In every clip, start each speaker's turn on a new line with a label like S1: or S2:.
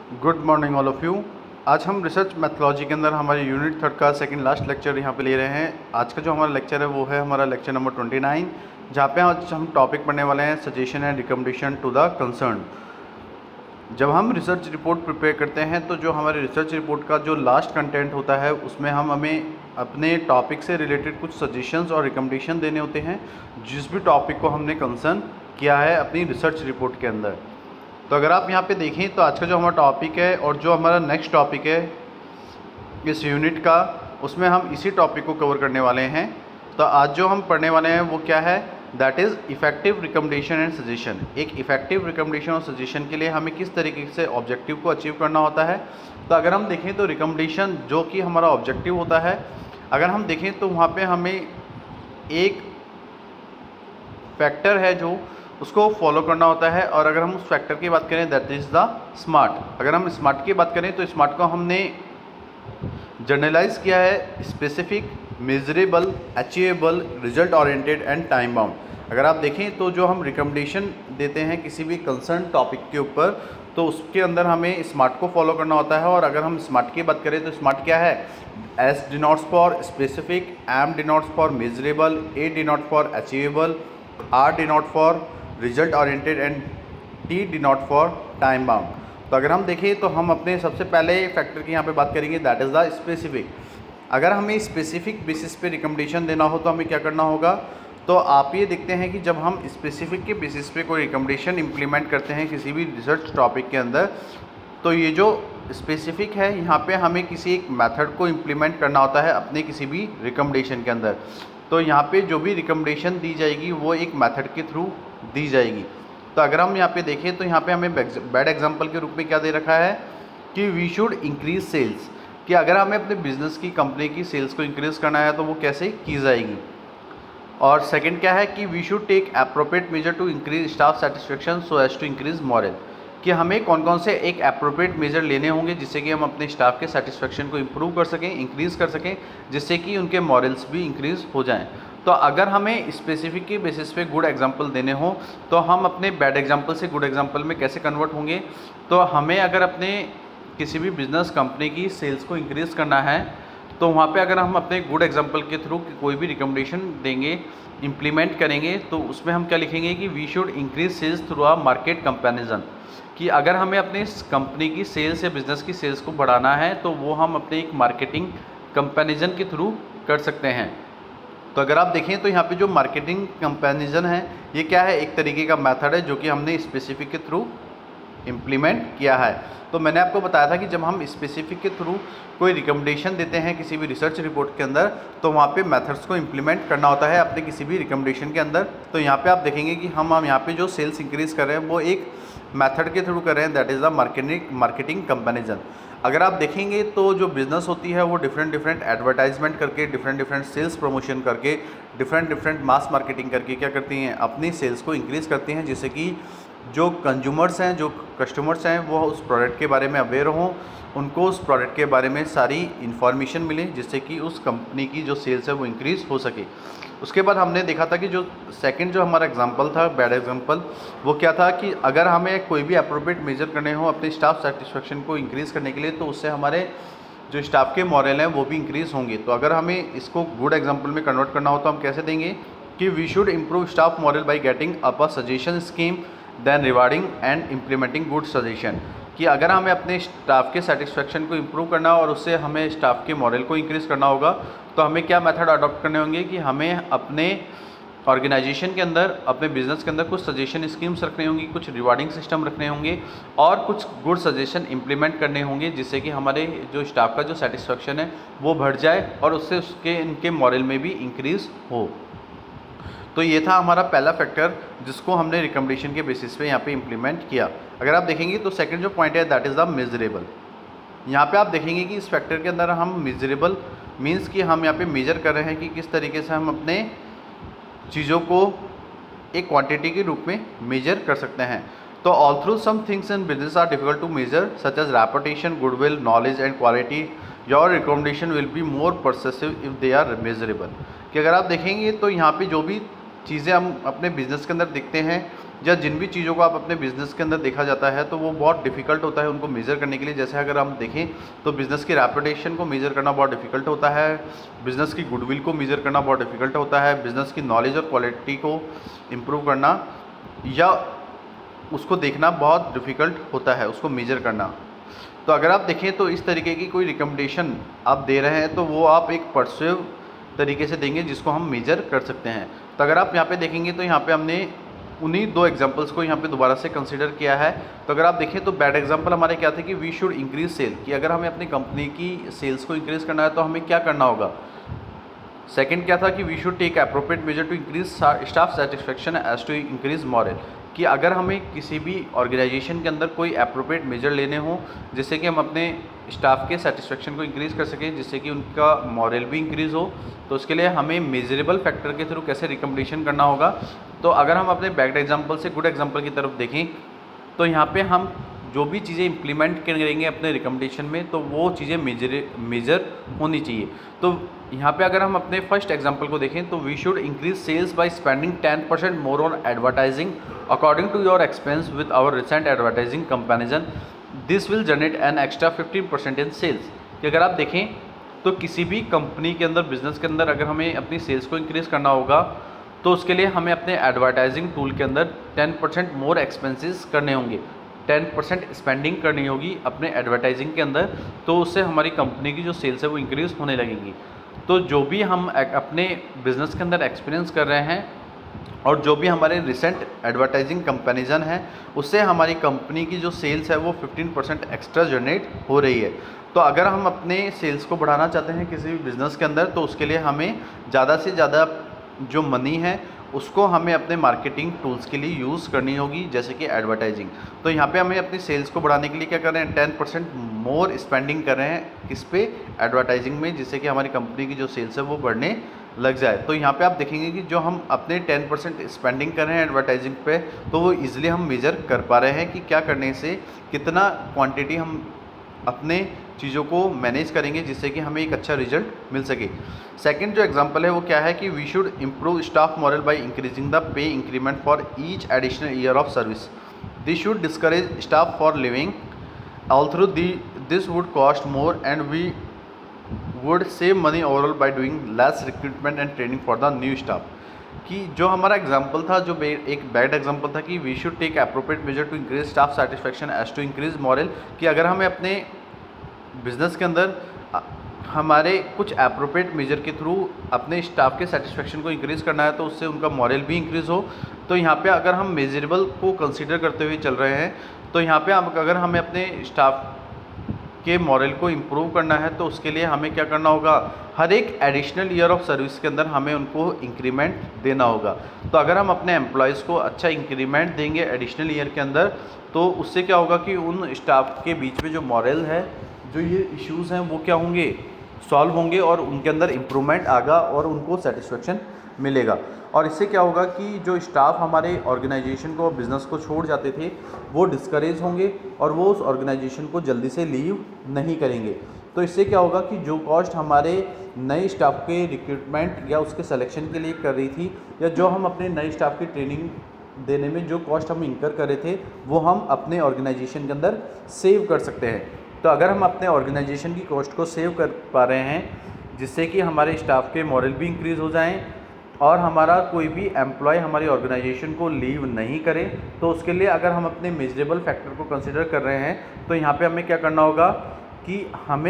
S1: Good morning all of you. आज हम research mythology के अंदर हमारे यूनिट 3 का सेकंड लास्ट लेक्चर यहाँ पे ले रहे हैं। आज का जो हमारा लेक्चर है वो है हमारा लेक्चर नंबर 29, जहाँ पे आज हम टॉपिक पढ़ने वाले हैं suggestion and recommendation to the concern. जब हम रिसर्च रिपोर्ट प्रिपेयर करते हैं तो जो हमारे रिसर्च रिपोर्ट का जो लास्ट कंटेंट होता है उसमें हम हमें अपने टॉपिक से रिलेटेड कुछ सजेशंस और रिकमेंडेशन देने होते हैं, जिस भी टॉपिक को हमने कंसर्न किया है अपनी रिसर्च रिपोर्ट के अंदर। तो अगर आप यहाँ पे देखें तो आज का जो हमारा टॉपिक है और जो हमारा नेक्स्ट टॉपिक है इस यूनिट का, उसमें हम इसी टॉपिक को कवर करने वाले हैं। तो आज जो हम पढ़ने वाले हैं वो क्या है, that is effective recommendation and suggestion. एक इफेक्टिव रिकमेंडेशन और सजेशन के लिए हमें किस तरीके से ऑब्जेक्टिव को अचीव करना होता है। तो अगर हम देखें तो रिकमेंडेशन जो कि हमारा ऑब्जेक्टिव होता है, अगर हम देखें तो वहाँ पे हमें एक फैक्टर है जो उसको फॉलो करना होता है। और अगर हम उस फैक्टर की बात करें दैट इज़ द स्मार्ट। अगर हम स्मार्ट की बात करें तो स्मार्ट को हमने जर्नलाइज किया है specific, measurable, achievable, result oriented and time bound. अगर आप देखें तो जो हम रिकमेंडेशन देते हैं किसी भी कंसर्न टॉपिक के ऊपर, तो उसके अंदर हमें स्मार्ट को फॉलो करना होता है। और अगर हम स्मार्ट की बात करें तो स्मार्ट क्या है, S denotes for specific, M denotes for measurable, A denote for achievable, R denote for result oriented and T denote for time bound. तो अगर हम देखें तो हम अपने सबसे पहले फैक्टर की यहाँ पे बात करेंगे दैट इज़ द स्पेसिफिक। अगर हमें स्पेसिफिक बेसिस पे रिकमेंडेशन देना हो तो हमें क्या करना होगा, तो आप ये देखते हैं कि जब हम स्पेसिफिक के बेसिस पे कोई रिकमेंडेशन इंप्लीमेंट करते हैं किसी भी रिसर्च टॉपिक के अंदर, तो ये जो स्पेसिफिक है यहाँ पे हमें किसी एक मेथड को इम्प्लीमेंट करना होता है अपने किसी भी रिकमेंडेशन के अंदर। तो यहाँ पे जो भी रिकमेंडेशन दी जाएगी वो एक मेथड के थ्रू दी जाएगी। तो अगर हम यहाँ पे देखें तो यहाँ पे हमें बैड एग्जांपल के रूप में क्या दे रखा है कि वी शुड इंक्रीज सेल्स, कि अगर हमें अपने बिजनेस की, कंपनी की सेल्स को इंक्रीज़ करना है तो वो कैसे की जाएगी। और सेकंड क्या है कि we should take appropriate measure to increase staff satisfaction so as to increase morale, कि हमें कौन कौन से एक एप्रोप्रिएट मेजर लेने होंगे जिससे कि हम अपने स्टाफ के सेटिस्फेक्शन को इम्प्रूव कर सकें, इंक्रीज़ कर सकें, जिससे कि उनके मॉरल्स भी इंक्रीज़ हो जाएं। तो अगर हमें स्पेसिफिक के बेसिस पे गुड एग्जांपल देने हो तो हम अपने बैड एग्जांपल से गुड एग्जांपल में कैसे कन्वर्ट होंगे। तो हमें अगर अपने किसी भी बिजनेस कंपनी की सेल्स को इंक्रीज़ करना है तो वहाँ पे अगर हम अपने गुड एग्जांपल के थ्रू कोई भी रिकमेंडेशन देंगे, इम्प्लीमेंट करेंगे, तो उसमें हम क्या लिखेंगे कि we should increase sales through a market comparison, कि अगर हमें अपने कंपनी की सेल्स या बिज़नेस की सेल्स को बढ़ाना है तो वो हम अपने एक मार्केटिंग कंपैरिजन के थ्रू कर सकते हैं। तो अगर आप देखें तो यहाँ पे जो मार्केटिंग कंपैरिजन है ये क्या है, एक तरीके का मेथड है जो कि हमने स्पेसिफिक के थ्रू इम्प्लीमेंट किया है। तो मैंने आपको बताया था कि जब हम स्पेसिफिक के थ्रू कोई रिकमेंडेशन देते हैं किसी भी रिसर्च रिपोर्ट के अंदर, तो वहाँ पे मेथड्स को इम्प्लीमेंट करना होता है अपने किसी भी रिकमेंडेशन के अंदर। तो यहाँ पे आप देखेंगे कि हम यहाँ पे जो सेल्स इंक्रीज़ कर रहे हैं वो एक मेथड के थ्रू कर रहे हैं, that is the marketing comparison. अगर आप देखेंगे तो जो बिज़नेस होती है वो डिफरेंट एडवर्टाइजमेंट करके, डिफरेंट सेल्स प्रमोशन करके, डिफरेंट मास मार्केटिंग करके क्या करती हैं, अपनी सेल्स को इंक्रीज़ करती हैं, जिससे कि जो कंज्यूमर्स हैं, जो कस्टमर्स हैं, वो उस प्रोडक्ट के बारे में अवेयर हों, उनको उस प्रोडक्ट के बारे में सारी इन्फॉर्मेशन मिले, जिससे कि उस कंपनी की जो सेल्स है वो इंक्रीज़ हो सके। उसके बाद हमने देखा था कि जो सेकंड जो हमारा एग्जांपल था, बैड एग्जांपल, वो क्या था कि अगर हमें कोई भी अप्रोप्रिएट मेजर करने हो अपने स्टाफ सेटिस्फेक्शन को इंक्रीज़ करने के लिए, तो उससे हमारे जो स्टाफ के मॉरल हैं वो भी इंक्रीज़ होंगे। तो अगर हमें इसको गुड एग्जाम्पल में कन्वर्ट करना हो तो हम कैसे देंगे कि we should improve staff morale by getting up a suggestion scheme then rewarding and implementing good suggestion, कि अगर हमें अपने स्टाफ के सेटिस्फेक्शन को इम्प्रूव करना और उससे हमें स्टाफ के मॉरल को इंक्रीज़ करना होगा, तो हमें क्या मेथड अडॉप्ट करने होंगे कि हमें अपने ऑर्गेनाइजेशन के अंदर, अपने बिजनेस के अंदर कुछ सजेशन स्कीम्स रखने होंगी, कुछ रिवार्डिंग सिस्टम रखने होंगे और कुछ गुड सजेशन इंप्लीमेंट करने होंगे, जिससे कि हमारे जो स्टाफ का जो सेटिस्फेक्शन है वो बढ़ जाए और उससे उसके इनके मॉरल में भी इंक्रीज़ हो। तो ये था हमारा पहला फैक्टर जिसको हमने रिकमेंडेशन के बेसिस पे यहाँ पे इम्प्लीमेंट किया। अगर आप देखेंगे तो सेकंड जो पॉइंट है दैट इज़ द मेजरेबल। यहाँ पे आप देखेंगे कि इस फैक्टर के अंदर हम मेजरेबल मीन्स कि हम यहाँ पे मेजर कर रहे हैं कि किस तरीके से हम अपने चीज़ों को एक क्वांटिटी के रूप में मेजर कर सकते हैं। तो all through some things in business are difficult to measure such as reputation, goodwill, knowledge and quality, your recommendation will be more persuasive if they are measurable. कि अगर आप देखेंगे तो यहाँ पे जो भी चीज़ें हम अपने बिज़नेस के अंदर देखते हैं या जिन भी चीज़ों को आप अपने बिजनेस के अंदर देखा जाता है तो वो बहुत डिफिकल्ट होता है उनको मेज़र करने के लिए। जैसे अगर हम देखें तो बिज़नेस की रेपुटेशन को मेज़र करना बहुत डिफिकल्ट होता है, बिज़नेस की गुडविल को मेज़र करना बहुत डिफिकल्ट होता है, बिज़नेस की नॉलेज और क्वालिटी को इम्प्रूव करना या उसको देखना बहुत डिफ़िकल्ट होता है, उसको मेज़र करना। तो अगर आप देखें तो इस तरीके की कोई रिकमेंडेशन आप दे रहे हैं तो वो आप एक पर्सुएव तरीके से देंगे जिसको हम मेज़र कर सकते हैं। तो अगर आप यहाँ पे देखेंगे तो यहाँ पे हमने उन्हीं 2 एग्जांपल्स को यहाँ पे दोबारा से कंसीडर किया है। तो अगर आप देखें तो बैड एग्जांपल हमारे क्या थे कि वी शुड इंक्रीज सेल, कि अगर हमें अपनी कंपनी की सेल्स को इंक्रीज़ करना है तो हमें क्या करना होगा। सेकंड क्या था कि we should take appropriate measure to increase staff satisfaction as to increase morale, कि अगर हमें किसी भी ऑर्गेनाइजेशन के अंदर कोई एप्रोप्रिएट मेजर लेने हो जिससे कि हम अपने स्टाफ के सेटिस्फेक्शन को इंक्रीज़ कर सकें, जिससे कि उनका मॉरल भी इंक्रीज़ हो, तो उसके लिए हमें मेजरेबल फैक्टर के थ्रू कैसे रिकमेंडेशन करना होगा। तो अगर हम अपने बैड एग्जांपल से गुड एग्जांपल की तरफ देखें तो यहाँ पे हम जो भी चीज़ें इम्प्लीमेंट करेंगे अपने रिकमेंडेशन में तो वो चीज़ें मेजर होनी चाहिए। तो यहाँ पे अगर हम अपने फर्स्ट एग्जांपल को देखें तो we should increase sales by spending 10% more on advertising according to your expense with our recent advertising comparison, this will generate an extra 15% in sales. कि अगर आप देखें तो किसी भी कंपनी के अंदर, बिजनेस के अंदर अगर हमें अपनी सेल्स को इंक्रीज़ करना होगा तो उसके लिए हमें अपने एडवर्टाइजिंग टूल के अंदर 10% मोर एक्सपेंसेस करने होंगे, 10% स्पेंडिंग करनी होगी अपने एडवर्टाइजिंग के अंदर, तो उससे हमारी कंपनी की जो सेल्स है वो इंक्रीज़ होने लगेंगी। तो जो भी हम अपने बिज़नेस के अंदर एक्सपीरियंस कर रहे हैं और जो भी हमारे रिसेंट एडवर्टाइजिंग कंपैरिजन है उससे हमारी कंपनी की जो सेल्स है वो 15% एक्स्ट्रा जनरेट हो रही है। तो अगर हम अपने सेल्स को बढ़ाना चाहते हैं किसी भी बिज़नेस के अंदर तो उसके लिए हमें ज़्यादा से ज़्यादा जो मनी है उसको हमें अपने मार्केटिंग टूल्स के लिए यूज़ करनी होगी, जैसे कि एडवर्टाइजिंग। तो यहाँ पे हमें अपनी सेल्स को बढ़ाने के लिए क्या कर रहे हैं, 10% मोर स्पेंडिंग कर रहे हैं किस पे, एडवर्टाइजिंग में, जिससे कि हमारी कंपनी की जो सेल्स है वो बढ़ने लग जाए। तो यहाँ पे आप देखेंगे कि जो हम अपने 10% स्पेंडिंग कर रहे हैं एडवर्टाइजिंग पे तो वो ईजिली हम मेज़र कर पा रहे हैं कि क्या करने से कितना क्वान्टिटी हम अपने चीज़ों को मैनेज करेंगे जिससे कि हमें एक अच्छा रिजल्ट मिल सके। सेकंड जो एग्जांपल है वो क्या है कि we should improve staff morale by increasing the pay increment for each additional year of service, this should discourage staff for leaving all through this would cost more and we would save money overall by doing less recruitment and training for the new staff. कि जो हमारा example था, जो एक bad example था कि we should take appropriate measure to increase staff satisfaction as to increase morale, कि अगर हमें अपने बिज़नेस के अंदर हमारे कुछ एप्रोप्रिएट मेजर के थ्रू अपने स्टाफ के सेटिस्फेक्शन को इंक्रीज़ करना है तो उससे उनका मॉरल भी इंक्रीज़ हो। तो यहाँ पे अगर हम मेजरेबल को कंसीडर करते हुए चल रहे हैं तो यहाँ पे अगर हमें अपने स्टाफ के मॉरल को इम्प्रूव करना है तो उसके लिए हमें क्या करना होगा, हर एक एडिशनल ईयर ऑफ सर्विस के अंदर हमें उनको इंक्रीमेंट देना होगा। तो अगर हम अपने एम्प्लॉयज़ को अच्छा इंक्रीमेंट देंगे एडिशनल ईयर के अंदर तो उससे क्या होगा कि उन स्टाफ के बीच में जो मॉरल है, जो ये इश्यूज़ हैं वो क्या होंगे, सॉल्व होंगे और उनके अंदर इम्प्रूवमेंट आएगा और उनको सेटिस्फेक्शन मिलेगा। और इससे क्या होगा कि जो स्टाफ हमारे ऑर्गेनाइजेशन को, बिज़नेस को छोड़ जाते थे वो डिस्करेज होंगे और वो उस ऑर्गेनाइजेशन को जल्दी से लीव नहीं करेंगे। तो इससे क्या होगा कि जो कॉस्ट हमारे नए स्टाफ के रिक्रूटमेंट या उसके सिलेक्शन के लिए कर रही थी, या जो हम अपने नए स्टाफ की ट्रेनिंग देने में जो कॉस्ट हम इंकर कर रहे थे वो हम अपने ऑर्गेनाइजेशन के अंदर सेव कर सकते हैं। तो अगर हम अपने ऑर्गेनाइजेशन की कॉस्ट को सेव कर पा रहे हैं जिससे कि हमारे स्टाफ के मॉरल भी इंक्रीज़ हो जाएं और हमारा कोई भी एम्प्लॉय हमारी ऑर्गेनाइजेशन को लीव नहीं करे, तो उसके लिए अगर हम अपने मेजरेबल फैक्टर को कंसिडर कर रहे हैं तो यहाँ पे हमें क्या करना होगा कि हमें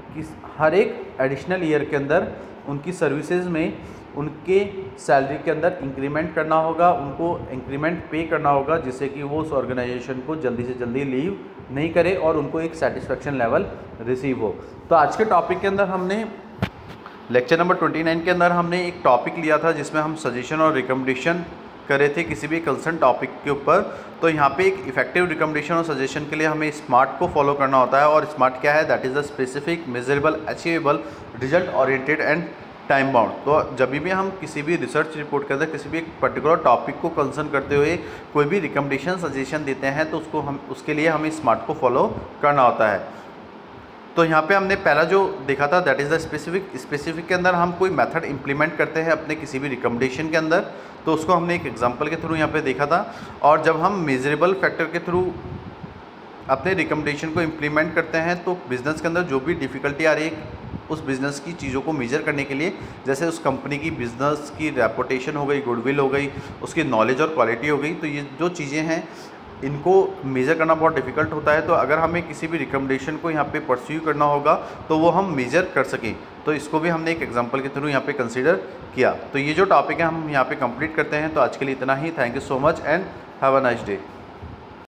S1: हर एक एडिशनल ईयर के अंदर उनकी सर्विसेज में उनके सैलरी के अंदर इंक्रीमेंट करना होगा, उनको इंक्रीमेंट पे करना होगा जिससे कि वो उस ऑर्गेनाइजेशन को जल्दी से जल्दी लीव नहीं करे और उनको एक सेटिस्फेक्शन लेवल रिसीव हो। तो आज के टॉपिक के अंदर हमने लेक्चर नंबर 29 के अंदर हमने एक टॉपिक लिया था जिसमें हम सजेशन और रिकमेंडेशन कर रहे थे किसी भी कंसर्न टॉपिक के ऊपर। तो यहाँ पे एक इफेक्टिव रिकमेंडेशन और सजेशन के लिए हमें स्मार्ट को फॉलो करना होता है। और स्मार्ट क्या है, that is the specific, measurable, achievable, result oriented and time bound. तो जब भी हम किसी भी रिसर्च रिपोर्ट के अंदर किसी भी एक पर्टिकुलर टॉपिक को कंसर्न करते हुए कोई भी रिकमेंडेशन सजेशन देते हैं तो उसके लिए हमें स्मार्ट को फॉलो करना होता है। तो यहाँ पे हमने पहला जो देखा था that is the specific. Specific के अंदर हम कोई मेथड इंप्लीमेंट करते हैं अपने किसी भी रिकमेंडेशन के अंदर, तो उसको हमने एक एग्जांपल के थ्रू यहाँ पे देखा था। और जब हम मेजरेबल फैक्टर के थ्रू अपने रिकमेंडेशन को इम्प्लीमेंट करते हैं तो बिज़नेस के अंदर जो भी डिफ़िकल्टी आ रही है उस बिज़नेस की चीज़ों को मेजर करने के लिए, जैसे उस कंपनी की बिज़नेस की रेपुटेशन हो गई, गुडविल हो गई, उसकी नॉलेज और क्वालिटी हो गई, तो ये जो चीज़ें हैं इनको मेज़र करना बहुत डिफ़िकल्ट होता है। तो अगर हमें किसी भी रिकमेंडेशन को यहाँ पे परस्यू करना होगा तो वो हम मेज़र कर सकें, तो इसको भी हमने एक एग्जांपल के थ्रू यहाँ पे कंसीडर किया। तो ये जो टॉपिक है हम यहाँ पे कंप्लीट करते हैं। तो आज के लिए इतना ही। Thank you so much and have a nice day.